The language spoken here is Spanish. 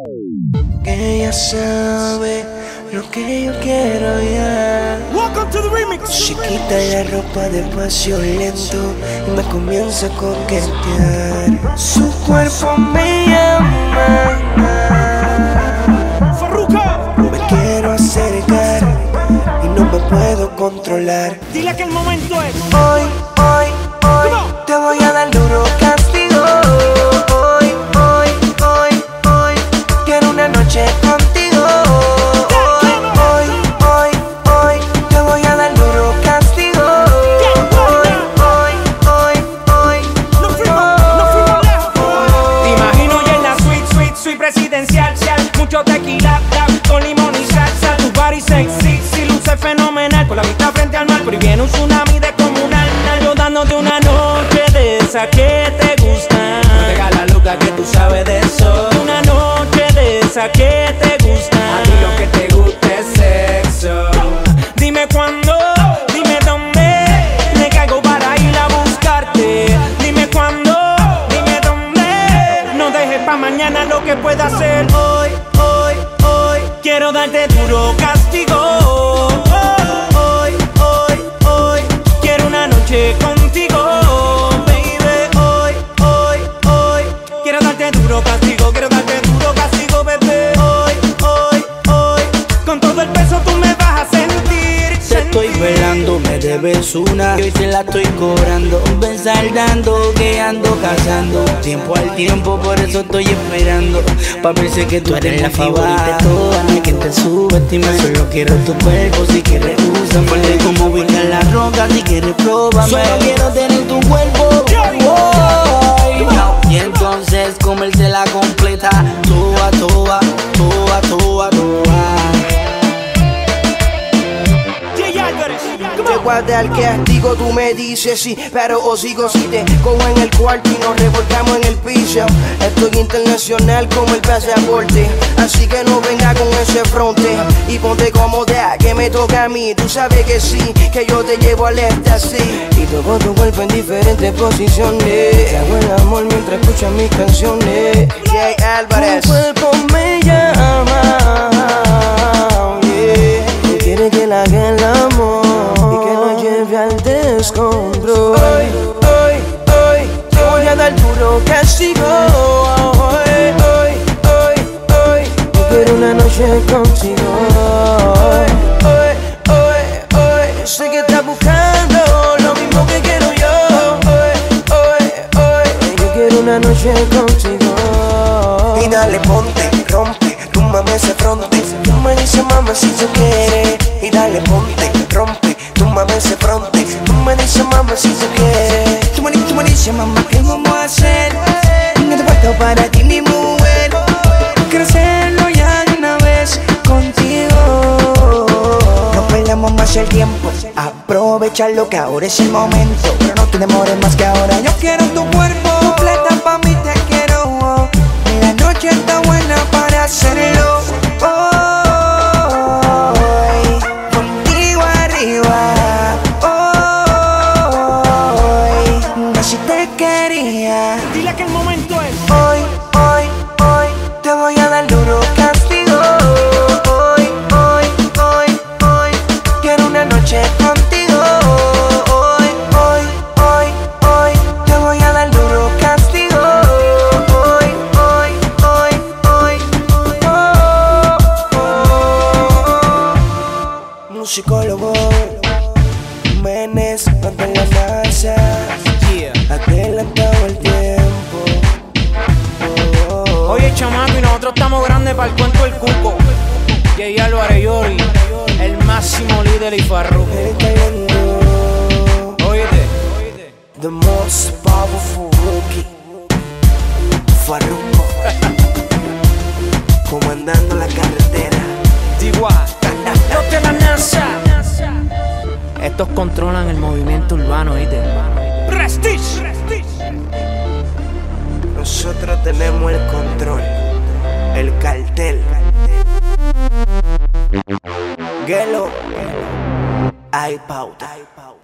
Que ella sabe lo que yo quiero ya. Welcome to the remix. Se quita la ropa de pasión lento y me comienza a coquetear. Su cuerpo me llama. Farruko. Me quiero acercar y no me puedo controlar. Dile que el momento es Hoy te voy a dar duro castigo. Hoy quiero una noche contigo. Hoy te voy a dar duro castigo. Hoy no fuimos lejos. Te imagino ya en la suite presidencial. Mucho tequila, con limón y salsa. Tu body sexy, si luce fenomenal. Con la vista frente al mar, pero viene un tsunami descomunal. Yo dándote una noche de esa que te gusta. Pega la loca que tú sabes de eso. Una noche de esa que te gusta. A ti lo que te gusta es sexo. Dime cuándo, dime dónde. Me caigo para ir a buscarte. Dime cuándo, dime dónde. No dejes pa' mañana lo que pueda hacer. Hoy quiero darte duro castigo. Hoy quiero una noche contigo, baby. Hoy quiero darte duro castigo. Quiero darte duro castigo, bebé. Hoy con todo el peso tú me vas a sentir. Te estoy velando, me debes una y hoy te la estoy cobrando. Ven saldando, que ando cazando tiempo al tiempo, por eso estoy esperando. Pa' verse que tú eres la favorita de todas, no hay quien te subestima. Solo quiero tu cuerpo, si quieres úsame. Fuerte como brincar la roca, si quieres pruébame. Solo quiero tener tu cuerpo. Y entonces comérsela completa. Toa. Te guarda el castigo, tú me dices sí, pero os sigo si te cojo en el cuarto y nos revolcamos en el piso. Estoy internacional como el pasaporte, así que no venga con ese fronte. Y ponte cómoda, que me toca a mí. Tú sabes que sí, que yo te llevo al éxtasis. Y toco tu cuerpo en diferentes posiciones. Te hago el amor mientras escuchas mis canciones. Jay Álvarez. Tu cuerpo me llama, yeah. Tú quieres que le haga el amor y que lo lleve al descontrol. Hoy te voy a dar duro castigo. Hoy yo quiero una noche contigo. Hoy sé que estás buscando lo mismo que quiero yo. Hoy yo quiero una noche contigo. Y dale, ponte, rompe, túmbame ese fronte. Tú me dices, mamá, si tú quieres. Y dale, ponte, rompe, túmbame ese fronte. Tú me dices, mamá, si tú quieres. Tú me dices, mamá, ¿qué vamos a hacer? No te falta para ti, mi mujer. Quiero hacerlo ya de una vez contigo. No perdamos más el tiempo, aprovechalo que ahora es el momento. Pero no te demores más que ahora. Yo quiero tu cuerpo completa, pa' mí te quiero. La noche está buena para hacerlo. Hoy contigo arriba. Hoy así te quería. Dile que el momento es Hoy te voy a dar duro castigo. Hoy quiero una noche contigo. Hoy te voy a dar duro castigo. Musicólogo Menes, ante la NASA, adelantado el tiempo. Oye, chamaco, y nosotros estamos grandes para el cuento del cuco. Jay Álvarez Yori, el máximo líder y Farruko. Óyete. The most powerful rookie, Farruko. Comandando la carretera. Los de la NASA. Estos controlan el movimiento urbano, ¿oíste? Prestige. Nosotros tenemos el control, el cartel. Gelo, hay pauta.